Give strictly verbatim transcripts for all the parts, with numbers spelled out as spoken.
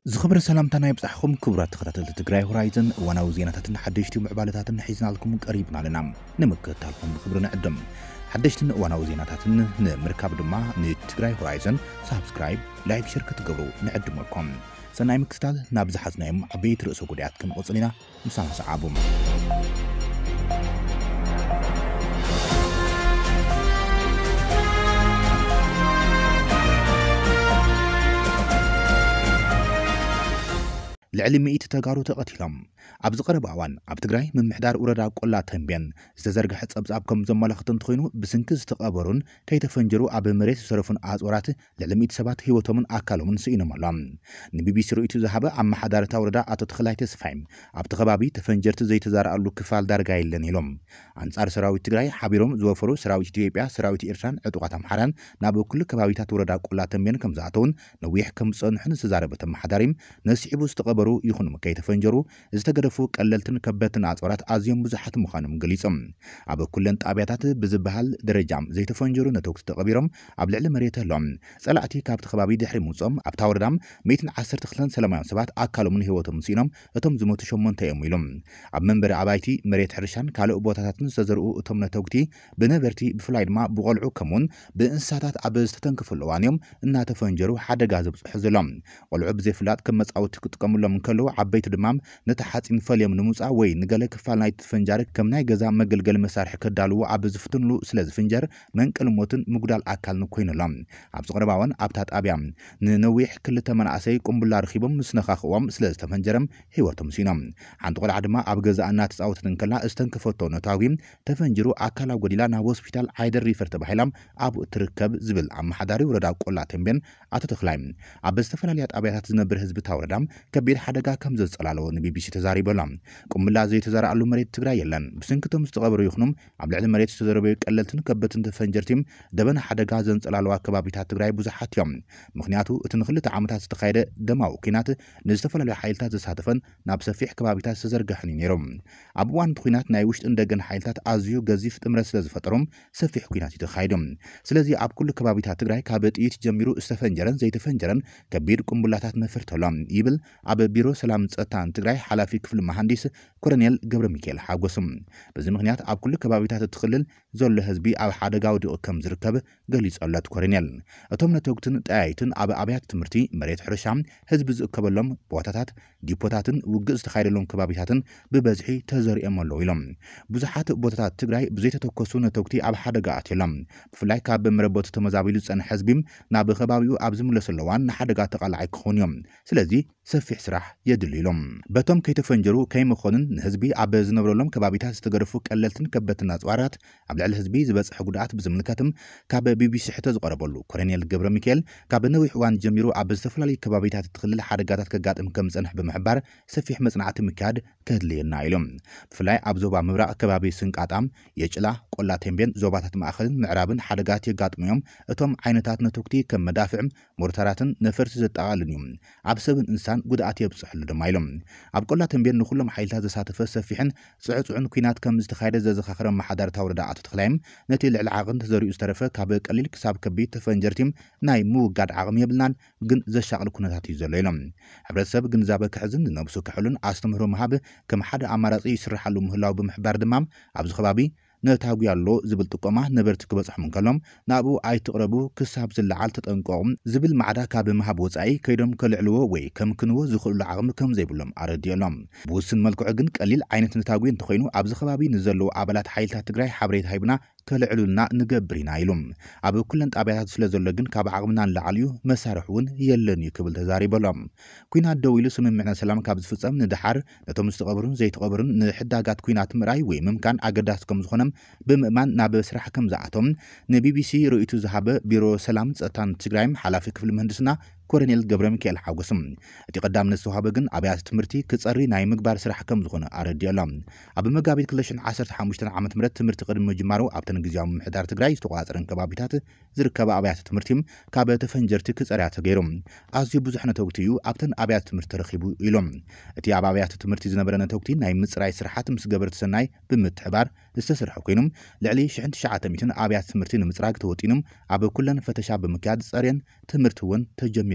زخبر سلامتنا يبصحكم كبرات تخطات التجراي هورايزن وانا وزيناتنا حدشتي ومعبالتاتنا حيزنا لكم قريبنا لنا نمكتالكم بخبرنا عدم حدشتنا وانا وزيناتنا نمركب دما نتجراي هورايزن سبسكرايب لايك شركة تقبلوا نعدمكم سناي مكتال نابز حزنايم عبيت رأسو قدياتكم وصلنا مسامة سعابهم لعلم مئة تجارو تقتلهم عبز قرب عوان عبد تجراي من محدار وردا قلا تنبين استزرق حد أبزابكم زمالختن تخينو بسنكز تقابرون كي تفنجروا عب مريت صرفون عزورات لعلم مئة سبات هو تمن أكلوا من سئين ملام نبي بيسرو ذهب عم حدارة وردا أتدخل تسفهم عبد غبابي تفنجرت زي تزار قالوا كفال دار جاي لنيلهم عن صار سراوي تجراي حبيرهم زوفرو سراوي تيبيا سراوي إرسان عدوقاتهم حران نابو كل كبابيتات وردا قلا تنبين كم زعتون نويح كم صنحن سزاربة محداريم نسيبو استقبروا يخون مكاي تفنجرو استقدفو قللتن كبتن عصورات ازيم بزحت مخانم غليصم اب كلن طابياتات بزبحال درجام زي تفنجرو نتوك تقبيرم اب لعل مريته لهم صلاتي كابت خبابي دحري موصم اب تاوردام مئة وعشرة تخلن سلاميان سبات اكلوا من هيوتهم سينم اتم زموت شمون تيميلم اب منبر عبايتي مريت حرشان كالو بوتاتن سزرؤ اتم نتوكتي بنبرتي بفلايدما بقلعو كمون بانساتات اب استتنكفلوانيم ان تفنجرو حدغا زبصح زلم قلعو بزي فلات كمصاو تكتقملهم كلو عبيت دمام نتحات انفليم نموصا وي نغلك فال نايت فنجار كم ناي غزا مغلغل مسارح كدالو عبز فتنلو سلاز فنجر منقل موتن مغدال اكل نكوينلام عبز قرباون ابتات ابيام ننويح كل تمنعسي قنبلا رخيبم مسنخاخوم سلاز تفنجرم هيوتم سينم عند قول عدما اب غزا انا تصاوتن كلا استنكفتو نتاويم تفنجرو اكلا غديلا نا هوسبيتال عيدر ريفر تبحيلام اب تركب زبل عم حداري وردا قولا تنبن اتتخلايم اب استفلاليات ابيات زنبر حزب تاوردام كبير حدغا كم زصلالو نبي بي سي تزاري بلام قملا زي تزارعلو مريت تግራይ የለን بسنكتم مستقبرو يخنم عبد العزيز مريت تزربي قللتن كبتن تفنجرتيم دبن حدغا زنصلالو አከባቢታት ትግራይ ብዙሓት እዮም ምክንያቱ እትን ክልተ ዓመታት ዝተኻየደ ደማው ኪናት ንዝተፈላለዩ ሓይልታት ዘሳተፈን ናብ ሰፊሕ ከባቢታት ተዘርግሐን ነይሮም ኣብ ዋን ኪናት ናይ ውሽጥ እንደገን ሓይልታት ኣዝዩ ገዚፍ ጥምረት ስለዝፈጠሮም ሰፊሕ ኪናት ይተኻየዶም ስለዚ ኣብ ኩሉ ከባቢታት ትግራይ ካብ ጥይት ጀሚሩ ዝተፈንጀረን ዘይተፈንጀረን ከቢድ ቁምቡላታት መፍርተሎም ይብል ኣብ ቢሮ ሰላም ጸጥታን ትግራይ ሓላፊ ክፍል መሐንዲስ ኮሎኔል ገብረ ሚካኤል ሓጎስም በዚ ምክንያት ኣብ ኩሉ ከባቢታት ትኽልል ዘሎ ህዝቢ ኣብ ሓደጋው ዲኦ ከም ዝርከብ ገሊጸለት ኮሎኔል እቶም ነተውክትን ጣያይትን ኣብ ኣብያት ትምህርቲ መሬት ሕርሻም ህዝቢ ዝእከበሎም ቦታታት ዲፖታትን ውግእ ዝተኻይደሎም ከባቢታትን ብበዝሒ ተዘርኦም ኣለዉ ኢሎም ብዙሓት ቦታታት ትግራይ ብዘይተተኮሱ ነተውክቲ ኣብ ሓደጋ ኣትየሎም ብፍላይ ካብ መረበቱ ተመዛቢሉ ዝጸንሐ ህዝቢም ናብ ከባቢኡ ኣብ ዝምለሰለዋን ንሓደጋ ተቓልዓይ ክኾኑ እዮም ስለዚ ሰፊሕ ስራሕ የድልይሎም በቶም ከይተፈንጀሩ ከይመኾንን ንህዝቢ ኣብ ዝነብረሎም ከባቢታት ዝተገረፉ ቀለልትን ከበትን ኣጽዋራት ኣብ ልዕሊ ህዝቢ ዝበጽሕ ጉድኣት ብዝምልከትም ካብ ቢቢሲ ሕቶ ዝቀረበሉ ኮሎኔል ገብረ ሚካኤል ካብ ነዊሕ እዋን ጀሚሩ ኣብ ዝተፈላለዩ ከባቢታት ትኽልል ሓደጋታት ከጋጥም ከም ዝጸንሕ ብምሕባር ሰፊሕ መጽናዕቲ ምክያድ ከድልየና ኢሎም ብፍላይ ኣብ ዞባ ምብራቕ ከባቢ ስንቃጣም የጭላ ቆላ ቴምቤን ዞባታት ማእኸልን ምዕራብን ሓደጋት የጋጥሞም እቶም ዓይነታት ነተውክቲ ከም መዳፍዕም ሞርታራትን ነፈርቲ ዘጠቓልልን እዮም ኣብ ሰብን እንስሳን ጉድኣት የብጽሕሉ ድማ ኢሎም ኣብ ቆላ ቴምቤን ንኹሎም ሓይልታት ዘሳተፈ ሰፊሕን ጽዕጽዑን ኩናት ከም ዝተኻየደ ዘዘኻኽረ ማሓዳርታ ወረዳ ኣቶ ተኽላይም ነቲ ልዕሊ ዓቕን ተዘሪኡ ዝተረፈ ካብ ቀሊል ክሳብ ከቢድ ተፈንጀርቲም ናይ ምውጋድ ዓቕሚ የብልናን ግን ዘሻቕል ኩነታት እዩ ዘሎ ኢሎም ሕብረተሰብ ግንዛበ ክሕዝን ነብሱ ክሕሉን ኣስተምህሮ ምሃብ ከም ሓደ ኣማራጺ ይስራሓሉ ምህላው ብምሕባር ድማ ኣብዚ ከባቢ ነታጉ ያሎ ዝብል ጥቆማ ነበርቲ ክበጽሕ ምንከሎም ናብኡ ኣይትቕረቡ ክሳብ ዝለዓል ተጠንቀቁም ዝብል ማዕዳ ካብ ምሃብ ወጻኢ ከይዶም ከልዕልዎ ወይ ከም ክንዎ ዝኽእሉ ዓቕሚ ከም ዘይብሎም ኣረድየሎም ብውስን መልክዑ ግን ቀሊል ዓይነት ነታጉ እንተኾይኑ ኣብዚ ከባቢ ንዘለዉ ኣባላት ሓይልታት ትግራይ ሓበሬታ ሂብና ከልዕሉልና ንገብር ኢና ኢሎም ኣብ ኩለን ጣብያታት ስለ ዘሎ ግን ካብ ዓቕምና ንላዕል እዩ መሳርሒ እውን የለን እዩ ክብል ተዛሪበሎም ኩናት ደው ኢሉ ስምምዕነት ሰላም ካብ ዝፍጸም ንድሓር ነቶም ዝተቐብሩን ዘይተቐብሩን ንሕዳጋት ኩናት ምርኣይ ወይ ምምካን ኣገዳሲ ከም ዝኾነም ብምእማን ናብ ስራሕ ከም ዝኣቶም ንቢቢሲ ርኢቱ ዝሃበ ቢሮ ሰላም ጸጥታን ትግራይም ሓላፊ ክፍሊ ምህንድስና ኮሎኔል ገብረ ሚካኤል ሓጎስም እቲ ቀዳምነት ዝተዋሃበ ግን ኣብያተ ትምህርቲ ክጸሪ ናይ ምግባር ስራሕ ከም ዝኾነ ኣረድየሎም ኣብ መጋቢት ሁለት ሺህ ዓሰርተ ሓሙሽተ ዓመተ ምህረት ትምህርቲ ቅድሚ ምጅማሩ ኣብተን ግዝያዊ ምሕዳር ትግራይ ዝተቆጻጸረን ከባቢታት ዝርከባ ኣብያተ ትምህርቲ ካብ ተፈንጀርቲ ክጸርያ ተገይሮም ኣዝዩ ብዙሕ ነተውክቲ እዩ ኣብተን ኣብያተ ትምህርቲ ተረኺቡ ኢሎም እቲ ኣብ ኣብያተ ትምህርቲ ዝነበረ ነተውክቲ ናይ ምጽራይ ስራሓት ምስ ገበርቲ ሰናይ ብምትሕባር ዝተሰርሐ ኮይኖም ልዕሊ አንድ ሺህ ወተሰዓተ ኣብያተ ትምህርቲ ንምጽራግ ተወጢኖም ኣብ ኩለን ፈተሻ ብምክያድ ጸርየን ትምህርቲ እውን ተጀሚሩ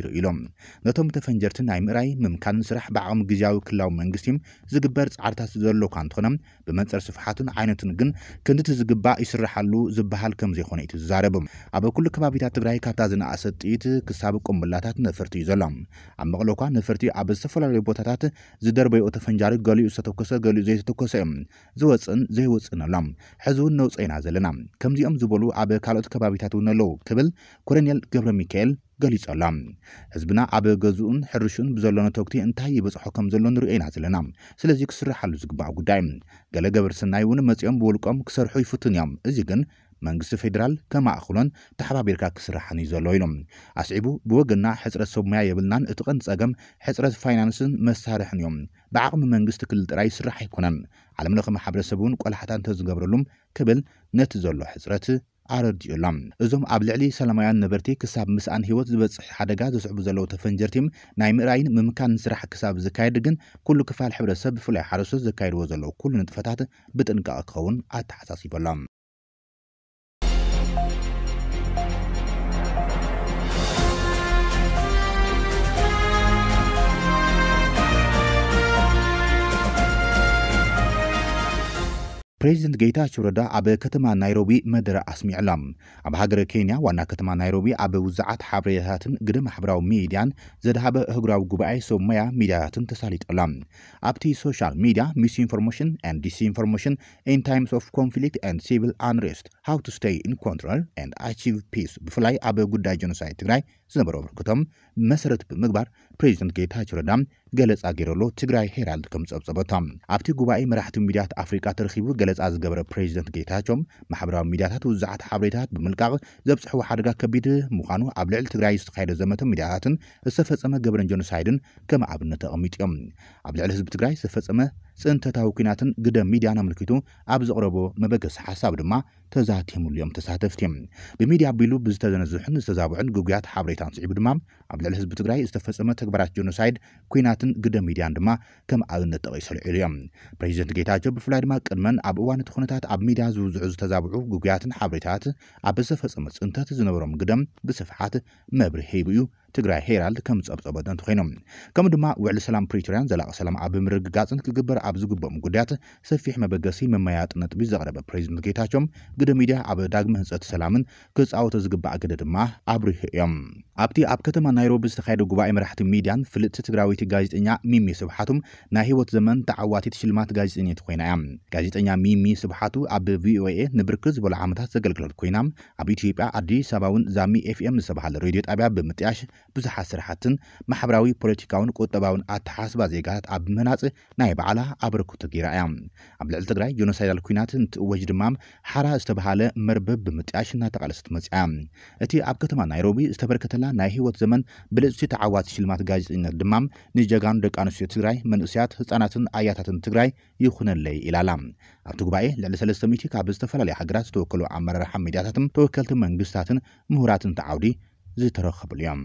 ገሚሩ ኢሎም ነቶም ተፈንጀርትን ናይ ምራይ ምምካን ስራሕ ባዕም ግዝያዊ ክላው መንግስቲም ዝግበር ጻዕርታት ዘሎ ካንትኾነም ብመንጸር ስፍሓትን ዓይነትን ግን ክንድት ዝግባ ይስራሓሉ ዝበሃል ከም ዘይኾነ እዩ ዝዛረብም ኣብ ኩሉ ከባቢታት ትግራይ ካብታ ዝነኣሰት ጥይት ክሳብ ቆምብላታት ነፈርቲ ይዘሎም ኣብ መቕለኳ ነፈርቲ ኣብ ዝተፈላለዩ ቦታታት ዝደርበዩ ተፈንጃሪ ገሊኡ ዝተተኮሰ ገሊኡ ዘይተተኮሰ ዝወፅን ዘይወፅን ኣሎም ሕዙን ነውፀይና ዘለና ከምዚኦም ዝበሉ ኣብ ካልኦት ከባቢታት ውነለው ክብል ኮሎኔል ገብረ ሚካኤል ገሊጸሎም ህዝብና ኣብ ገዝኡን ሕርሹን ብዘሎነ ተክቲ እንታይ ይበጽሖ ከም ዘሎ ንሪኤና ዘለና ስለዚ ክስራሓሉ ዝግባእ ጉዳይ ገለ ገበር ሰናይ እውን መጽኦም ብውልቆም ክሰርሑ ይፍቱን እዮም እዚ ግን መንግስቲ ፌደራል ከማእኽሎን ተሓባቢርካ ክስራሕን ዘሎ ኢሎም ኣስዒቡ ብወገና ሕጽረት ሰብ ሞያ የብልናን እቲ ቀንዲ ጸገም ሕጽረት ፋይናንስን መሳርሕን እዮም ብዓቕሚ መንግስቲ ክልል ጥራይ ስራሕ ኣይኮነን ዓለም ለኸ ማሕበረሰብ እውን ቆላሕታ እንተዝገብረሉም ክብል ነቲ ዘሎ ሕጽረት ኣረድዩሎም እዞም ኣብ ልዕሊ ሰላማውያን ነበርቲ ክሳብ ምስኣን ህይወት ዝበጽሕ ሓደጋ ዘስዕቡ ዘለው ተፈንጀርቲም ናይ ምራይን ምምካን ስራሕ ክሳብ ዝካየድ ግን ኩሉ ክፋል ሕብረተሰብ ብፍላይ ሓረስቶት ዘካይድዎ ዘለው ኩሉ ንጥፈታት ብጥንቃቐ ክኸውን ኣተሓሳሲበሎም ፕሬዚደንት ጌታቸው ረዳ ኣብ ከተማ ናይሮቢ መደረ ኣስሚዕሎም ኣብ ሃገረ ኬንያ ዋና ከተማ ናይሮቢ ኣብ ውዛዓት ሓበሬታትን ግደ ማሕበራዊ ሚድያን ዘድሃበ ህጉራዊ ጉባኤ ሰብ ሞያ ሚድያታትን ተሳሊጠሎም ኣብቲ ሶሻል ሚድያ ሚስ ኢንፎርሜሽን ኤንድ ዲስኢንፎርሜሽን ኢን ታይምስ ኦፍ ኮንፍሊክት ኤንድ ሲቪል አንሬስት ሃው ቱ ስቴይ ኢን ኮንትሮል ኤንድ ኣቺቭ ፒስ ብፍላይ ኣብ ጉዳይ ጀኖሳይድ ትግራይ ዝነበሩ ብርክቶም መሰረት ብምግባር ፕሬዚደንት ጌታቸው ረዳ ገለጻ ገይረሎ ትግራይ ሄራልድ ከም ጸብጸበቶም ኣብቲ ጉባኤ መራሕቲ ሚድያታት አፍሪካ ተረኺቡ ገለጻ ዝገበረ ፕሬዚደንት ጌታቸው ማሕበራዊ ሚድያታት ውዛዓት ሓበሬታት ብምልቃቕ ዘብጽሕዎ ሓደጋ ከቢድ ምዃኑ ኣብ ልዕሊ ትግራይ ዝተኻየደ ዘመተ ሚድያታትን ዝተፈጸመ ገብረን ጀኖሳይድን ከም ኣብነት ተቐሚጦም ኣብ ልዕሊ ህዝቢ ትግራይ ዝተፈጸመ ጽንተታዊ ኩናትን ግደ ሚድያን ኣመልኪቱ ኣብ ዘቕረቦ መበገስ ሓሳብ ድማ ተዛቲሙሉ እዮም ተሳተፍቲ ብሚድያ ኣቢሉ ብዝተዘነዝሑን ዝተዛብዑን ጉጉያት ሓበሬታን ስዒቡ ድማ ኣብ ልዕሊ ህዝቢ ትግራይ ዝተፈጸመ ተግባራት ጀኖሳይድ ኩናትን ግደ ሚድያን ድማ ከም ኣብነት ጠቒሶም እዮም ፕሬዚደንት ጌታቸው ብፍላይ ድማ ቅድመን ኣብ እዋን እቲ ኩነታት ኣብ ሚድያ ዝውዝዑ ዝተዛብዑ ጉጉያትን ሓበሬታት ኣብ ዝተፈጸመ ጽንተት ዝነበሮም ግደም ብስፍሓት መብርሂ ሂቡ እዩ ትግራይ ሄራልድ ከም ጸብጸበት እንትኾይኖም ከም ድማ ውዕሊ ሰላም ፕሪቶሪያን ዘላቕ ሰላም ኣብ ምርግጋጽን ክግበር ኣብ ዝግበኦም ጉዳያት ሰፊሕ መበገሲ መመያጥ ነጥቢ ዘቕረበ ፕሬዚደንት ጌታቸው ግደ ሚድያ ኣብ ዳግመ ህንጸት ሰላምን ክጻወቶ ዝግባእ ግደ ድማ ኣብርሂ እዮም ኣብቲ ኣብ ከተማ ናይሮቢ ዝተኻየደ ጉባኤ መራሕቲ ሚድያን ፍልጥቲ ትግራዊት ጋዜጠኛ ሚሚ ስብሓቱም ናይ ህይወት ዘመን ተዓዋቲት ሽልማት ጋዜጠኛት ኮይና እያ ጋዜጠኛ ሚሚ ስብሓቱ ኣብ ቪኦኤ ንብርክት ዝበሉ ዓመታት ዘገልግለት ኮይና ኣብ ኢትዮጵያ ኣዲስ ኣበባ እውን ዛሚ ኤፍኤም ዝበሃል ሬድዮ ጣብያ ብምጥያሽ ብዙሓት ስራሕትን ማሕበራዊ ፖለቲካውን ቁጠባውን ኣተሓሳስባ ዜጋታት ኣብ ምህናጽ ናይ በዓላ ኣበርክቶ ገይራ እያ ኣብ ልዕሊ ትግራይ ጀኖሳይዳል ኩናት እንትእወጅ ድማ ሓራ ዝተባሃለ መርበብ ብምጥያሽ እናተቃለሰት መጽያ እቲ ኣብ ከተማ ናይሮቢ ዝተበረከተላ ናይ ህይወት ዘመን ብልጽቲ ተዓዋቲ ሽልማት ጋዜጠኝነት ድማ ንጀጋኑ ደቂ ኣንስትዮ ትግራይ መንእስያት ህፃናትን ኣያታትን ትግራይ ይኹነለይ ኢላላ ኣብቲ ጉባኤ ልዕሊ ሰለስተ ሚእቲ ካብ ዝተፈላለዩ ሃገራት ዝተወከሉ ኣመራርሓ ሚድያታትን ተወከልቲ መንግስታትን ምሁራትን ተዓውዲ ዝተረኸቡሉ እዮም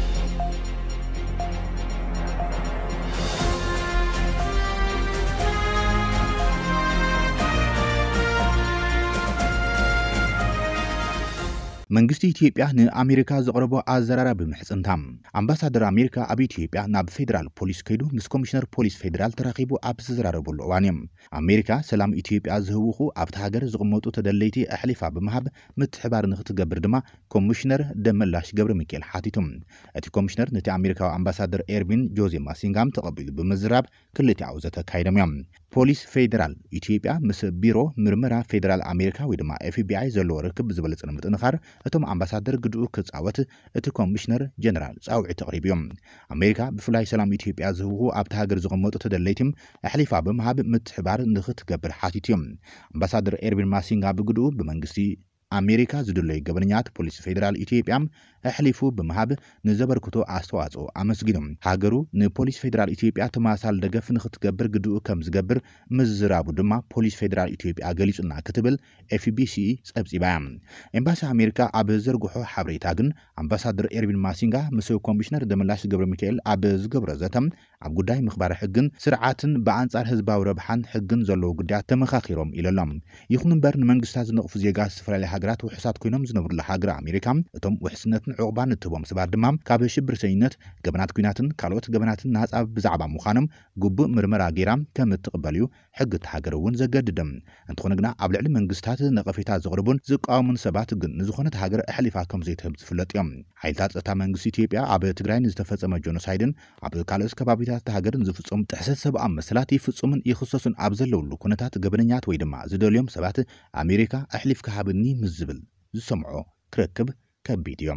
መንግስቲ ኢትዮጵያ ንኣሜሪካ ዘቕረቦ ኣዘራራቢ ብምሕጽንታም ኣምባሳደር ኣሜሪካ ኣብ ኢትዮጵያ ናብ ፌደራል ፖሊስ ከይዱ ምስ ኮሚሽነር ፖሊስ ፌደራል ተራኺቡ ኣብ ዝዘራረበሉ እዋን እዮም ኣሜሪካ ሰላም ኢትዮጵያ ዝህውኹ ኣብቲ ሃገር ዝቕመጡ ተደለይቲ ኣሕሊፋ ብምሃብ ምትሕባር ንኽትገብር ድማ ኮሚሽነር ደመላሽ ገብረ ሚካኤል ሓቲቶም እቲ ኮሚሽነር ነቲ ኣሜሪካዊ ኣምባሳደር ኤርቪን ጆዜ ማሲንጋም ተቐቢሉ ብምዝራብ ክልቲኡ ዘተካይዶም እዮም ፖሊስ ፌደራል ኢትዮጵያ ምስ ቢሮ ምርመራ ፌደራል ኣሜሪካ ወይ ድማ ኤፍቢአይ ዘለዎ ርክብ ዝበለጸ ምጥንኻር እቶም ኣምባሳደር ግድኡ ክጻወት እቲ ኮሚሽነር ጀነራል ጻውዒ ተቕሪብዮም ኣሜሪካ ብፍላይ ሰላም ኢትዮጵያ ዝህውኹ ኣብቲ ሃገር ዝቕመጡ ተደለይቲም ኣሕሊፋ ብምሃብ ምትሕባር ንኽትገብር ሓቲትዮም ኣምባሳደር ኤርቪን ማሲንጋ ብግድኡ ብመንግስቲ ኣሜሪካ ዝድለዩ ገበነኛት ፖሊስ ፌደራል ኢትዮጵያ ኣሕሊፉ ብምሃብ ንዘበርክቶ ኣስተዋጽኦ ኣመስጊኖም ሃገሩ ንፖሊስ ፌደራል ኢትዮጵያ ተማሳል ደገፍ ንኽትገብር ግድኡ ከም ዝገብር ምዝራቡ ድማ ፖሊስ ፌደራል ኢትዮጵያ ገሊጹና ክትብል ኤፍቢሲ ጸብጺባ ኤምባሲ ኣሜሪካ ኣብ ዘርግሖ ሓበሬታ ግን ኣምባሳደር ኤርቪን ማሲንጋ ምስ ኮሚሽነር ደመላሽ ገብረ ሚካኤል ኣብ ዝገብሮ ዘተም ኣብ ጉዳይ ምኽባር ሕግን ስርዓትን በኣንጻር ህዝባዊ ረብሓን ሕግን ዘለዎ ጉዳያት ተመኻኺሮም ኢሎም ይኹን እምበር ንመንግስታት ዝነቕፉ ዜጋ ዝተፈላለዩ ሃገራት ውሕሳት ኮይኖም ዝነብሩላ ሃገር ኣሜሪካ እቶም ውሕስነትን ዕቑባን እትቦም ሰባት ድማ ካብ ሽብርተኝነት ገበናት ኩናትን ካልኦት ገበናትን ናጻ ብዛዕባ ምዃኖም ግቡእ ምርመራ ጌራ ከም እትቕበልዩ ሕጊ እተሃገር እውን ዘገድድም እንትኾነ ግና ኣብ ልዕሊ መንግስታት ነቐፌታ ዘቕርቡን ዝቃወሙን ሰባት ግን ንዝኾነት ሃገር ኣሕሊፋ ከም ዘይትህብ ዝፍለጥ እዮም ሓይልታት ጸጥታ መንግስቲ ኢትዮጵያ ኣብ ትግራይ ንዝተፈጸመ ጆኖሳይድን ኣብ ካልኦት ከባቢታት ሃገርን ዝፍጸሙ ጥሕሰት ሰብኣዊ መሰላት ይፍጽሙን ይኽሰሱን ኣብ ዘለውሉ ኩነታት ገበነኛት ወይ ድማ ዝደልዮም ሰባት ኣሜሪካ ኣሕሊፍካ ሃብኒ ምስ ዝብል ዝሰምዖ ክረክብ ከቢድ እዮም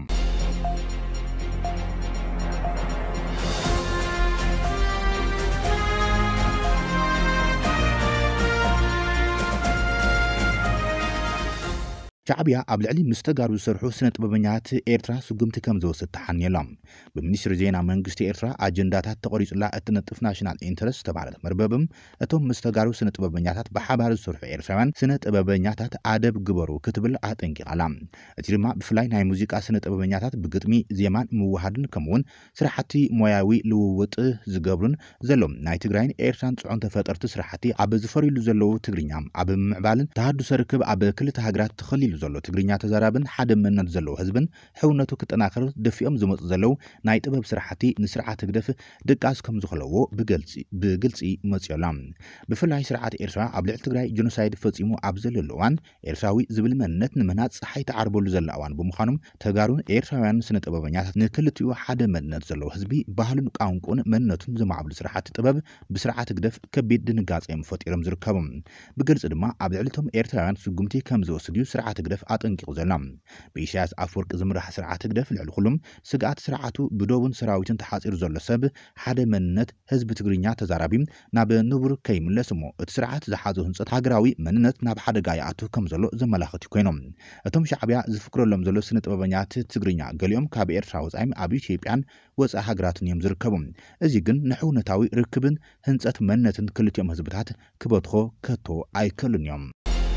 ሻዕብያ ኣብ ልዕሊ ምስተጋሩ ዝሰርሑ ስነ ጥበበኛታት ኤርትራ ስጉምቲ ከም ዝወስድ ተሓንየሎም ብሚኒስትሪ ዜና መንግስቲ ኤርትራ ኣጀንዳታት ተቆሪጹላ እትነጥፍ ናሽናል ኢንተረስት ተባለት መርበብም እቶም ምስተጋሩ ስነ ጥበበኛታት ብሓባር ዝሰርሑ ኤርትራውያን ስነ ጥበበኛታት ኣደብ ግበሩ ክትብል ኣጠንቂቓላ እቲ ድማ ብፍላይ ናይ ሙዚቃ ስነ ጥበበኛታት ብግጥሚ ዜማን ምውሃድን ከምኡውን ስራሕቲ ሞያዊ ልውውጥ ዝገብሩን ዘሎም ናይ ትግራይን ኤርትራን ጽዑን ተፈጠርቲ ስራሕቲ ኣብ ዝፈርይሉ ዘለዉ ትግርኛ ኣብ ምዕባልን ተሃድሶ ርክብ ኣብ ክልተ ሃገራት ተኸሊሉ ዘሎ ትግርኛ ተዛራብን ሓደ መንነት ዘለዎ ህዝብን ሕውነቱ ክጠናኸር ደፊኦም ዝመፁ ዘለው ናይ ጥበብ ስራሕቲ ንስርዓት ግደፍ ድቃስ ከም ዝኸለዎ ብገልጺ ብግልጺ መጽዮላም ብፍላይ ስርዓት ኤርትራ ኣብ ልዕሊ ትግራይ ጆኖሳይድ ፈጺሙ ኣብ ዘለሉ እዋን ኤርትራዊ ዝብል መንነት ንመናጽ ፀሓይ ተዓርበሉ ዘላ እዋን ብምዃኖም ተጋሩን ኤርትራውያን ስነ ጥበበኛታት ንክልቲኡ ሓደ መንነት ዘለዎ ህዝቢ ባህሉን ቋንቋን መንነቱን ዘማዕብሉ ስራሕቲ ጥበብ ብስርዓት ግደፍ ከቢድ ድንጋጼ ፈጢሮም ዝርከቡ ብግልጽ ድማ ኣብ ልዕሊቶም ኤርትራውያን ስጉምቲ ከም ዝወስዱ ስርዓት ግደፍ ኣጠንቂቑ ዘላ ብኢሳያስ ኣፈወርቂ ዝምራሕ ስርዓት ግደፍ ልዕሊ ኩሎም ስግኣት ስርዓቱ ብዶቡን ሰራዊትን ተሓፂሩ ዘሎ ሰብ ሓደ መንነት ህዝቢ ትግርኛ ተዛራቢ ናብ ንቡር ከይምለስ እሞ እቲ ስርዓት ዝሓዞ ህንፀት ሃገራዊ መንነት ናብ ሓደጋ ይኣቱ ከም ዘሎ ዘመላኽት ኮይኖም እቶም ሻዕብያ ዝፍክረሎም ዘሎ ስነ ጥበበኛት ትግርኛ ገሊኦም ካብ ኤርትራ ወፃኢም ኣብ ኢትዮጵያን ወፃኢ ሃገራትን እዮም ዝርከቡ እዚ ግን ንሕውነታዊ ርክብን ህንፀት መንነትን ክልቲኦም ህዝብታት ክበትኾ ከቶ ኣይከሉን እዮም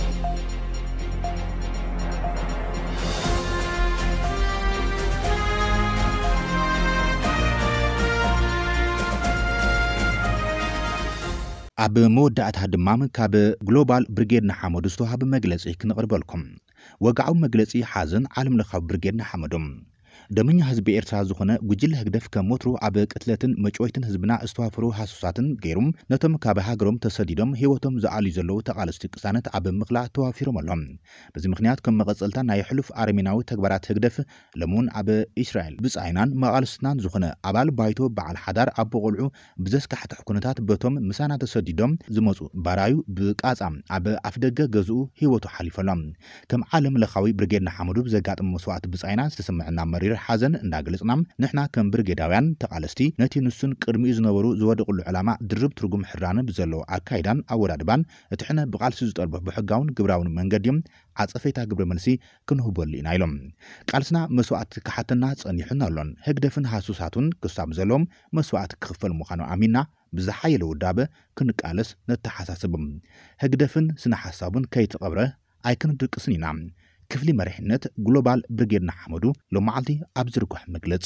ኣብ መወዳእታ ድማ ካብ ግሎባል ብሪጌድ ንሓመዱ ዝተዋሃበ መግለጺ ክንቕርበልኩም ወጋዓዊ መግለጺ ሓዘን ዓለም ለኻዊ ብሪጌድ ንሓመዶም ደመኛ ህዝቢ ኤርትራ ዝኾነ ጉጅለ ህግደፍ ከም ወትሩ ኣብ ቅትለትን መጮይትን ህዝብና ዝተዋፈሩ ሃሱሳትን ገይሩም ነቶም ካብ ሃገሮም ተሰዲዶም ህይወቶም ዝኣልዩ ዘለዉ ተቓለስቲ ቅሳነት ኣብ ምኽላእ ተዋፊሮም ኣሎም በዚ ምክንያት ከም መቐጸልታ ናይ ሕሉፍ ኣርሜናዊ ተግባራት ህግደፍ ለሙን ኣብ እስራኤል ብጻይናን መቓልስናን ዝኾነ ኣባል ባይቶ በዓል ሓዳር ኣብ ቆልዑ ብዘስካሕትሕ ኩነታት በቶም ምሳና ተሰዲዶም ዝመፁ ባራዩ ብቃጻ ኣብ ኣፍደገ ገዝኡ ህይወቱ ሓሊፈሎም ከም ዓለም ለኻዊ ብሪጌድ ንሓመዱ ብዘጋጥም መስዋዕት ብጻይና ዝተሰምዐና መሪር ሓዘን እንዳገለጽና ንሕና ከም ብርጌዳውያን ተቃለስቲ ነቲ ንሱን ቅድሚኡ ዝነበሩ ዝወደቁሉ ዕላማ ድርብ ትርጉም ሕራነ ብዘለው ኣካይዳን ኣወዳድባን እትሕነ ብቃልሲ ዝጠልቦ ብሕጋውን ግብራውን መንገዲም ዓጸፈታ ግብረ መልሲ ክንህበሉ ኢና ኢሎም ቃልስና መስዋዕት ክሓተና ጸኒሑን ኣሎን ህግደፍን ሃሱሳቱን ክሳብ ዘሎም መስዋዕት ክኽፈል ምዃኑ ኣሚና ብዝሓየለ ውዳበ ክንቃለስ ነተሓሳስብም ህግደፍን ስነ ሓሳቡን ከይተቐብረ ኣይክንድቅስን ኢና ክፍሊ መሪሕነት ግሎባል ብሪጌድ ንሓመዱ ሎማዓልቲ ኣብ ዝርግሕ መግለጺ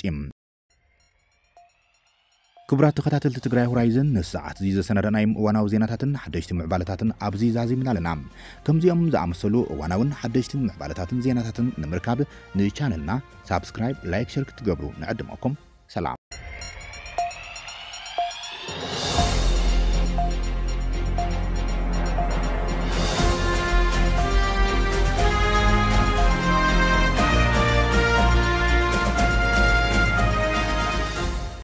ክቡራት ተኸታተልቲ ትግራይ ሆራይዘን ንሰዓት እዚ ዘሰናዳናይ እዋናዊ ዜናታትን ሓደሽቲ ምዕባለታትን ኣብዚ ዛዚምና ኣለና ከምዚኦም ዝኣመሰሉ እዋናውን ሓደሽቲ ምዕባለታትን ዜናታትን ንምርካብ ንቻነልና ሳብስክራይብ ላይክ ሸር ክትገብሩ ንዕድመኩም ሰላም